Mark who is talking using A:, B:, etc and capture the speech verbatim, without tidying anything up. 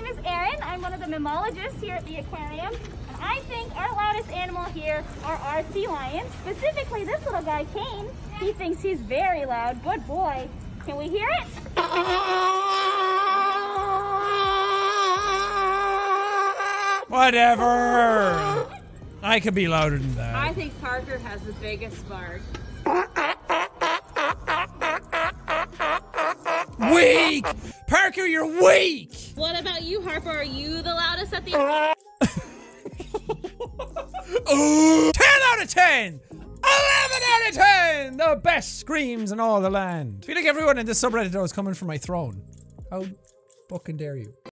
A: name is Erin. I'm one of the mammalogists here at the aquarium. And I think our loudest animal here are our sea lions. Specifically, this little guy, Kane. He thinks he's very loud. Good boy. Can we hear it?
B: Whatever. I could be louder than that.
C: I think Parker has the biggest bark.
B: Weak! Parker, you're weak!
C: What about you, Harper? Are you the loudest at the
B: Ooh, ten out of ten! eleven out of ten! The best screams in all the land. I feel like everyone in this subreddit though is coming for my throne. How fucking dare you?